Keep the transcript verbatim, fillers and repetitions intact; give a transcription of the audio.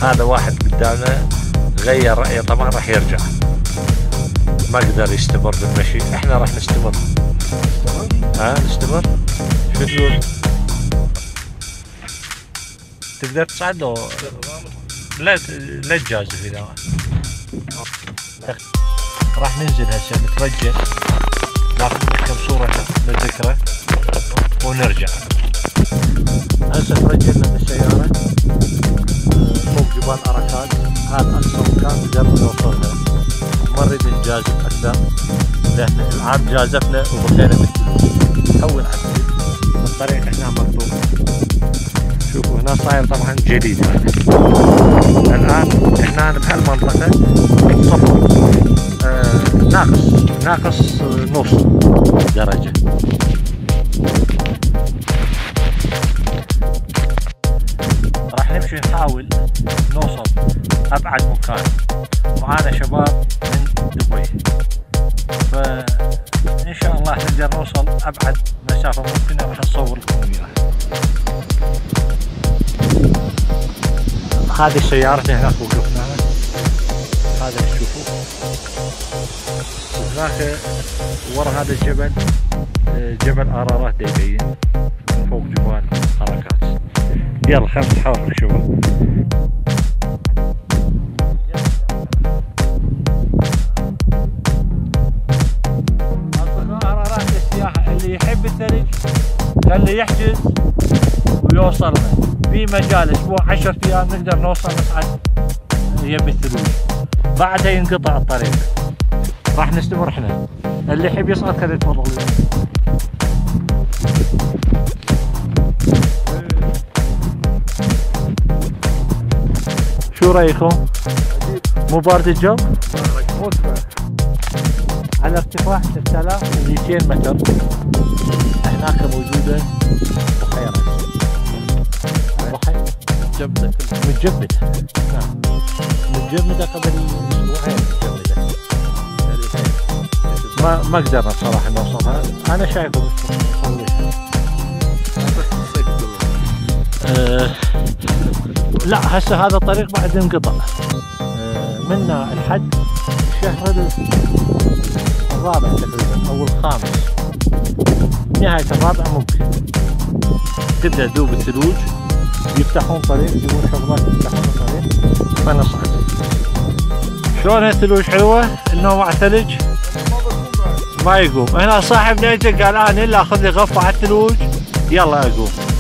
هذا واحد قدامنا غير رأيه، طبعا راح يرجع، ما قدر يستمر بالمشي. احنا راح نستمر. ها نستمر؟ شو تقول؟ تقدر تصعد له؟ لا لا تجازف اذا راح ننزل هسه نترجل، ناخذ كم صورة للذكرى ونرجع. هسه ترجلنا بالسيارة فوق جبال أراكاد، هذا أقصى مكان قدرنا نوصل له، ما نريد نجازف أكثر لأن العام جازفنا وبقينا بالثلوج. هون على الثلوج، الطريق هنا مقطوع. شوفوا هنا صاير طبعا جديد هذا. الآن احنا بهالمنطقة صفر، آه ناقص ناقص نص درجة. راح نمشي نحاول نوصل أبعد مكان. معانا شباب من دبي، فإن شاء الله نقدر نوصل أبعد مسافة ممكنة راح نصور لكم إياها. هذه سيارتنا هناك وقفناها، هذا اللي تشوفوه. وهناك ورا هذا الجبل جبل أرارات يبين من فوق جبال أراكاد. يلا خلينا نتحرك يا شباب. أصدقاء أرارات السياحة اللي يحب الثلج خليه يحجز ويوصلنا في مجال اسبوع عشرة ايام نقدر نوصل نصعد يم الثلوج، بعدها ينقطع الطريق. راح نستمر احنا، اللي يحب يصعد خليه يتفضل. شو رايكم؟ مو بارد الجو؟ على ارتفاع ستة آلاف ومئتين متر. هناك موجودة بحيرة بحيرة متجمدة متجمدة نعم متجمدة قبل اسبوعين متجمدة. ما ما قدرنا بصراحة نوصلها. انا شايفه مصوريها. أه لا هسه هذا الطريق بعد انقطع أه منا الحد الشهر الرابع تقريبا او الخامس، نهاية الرابع ممكن تبدأ تذوب الثلوج، يفتحون طريق، يجيبون شغلات يفتحون الطريق فنصعد. شلون الثلوج حلوة؟ النوم على الثلج ما يقوم. هنا صاحبنا اجى قال انا الا اخذ لي غفة على الثلوج، يلا اقوم.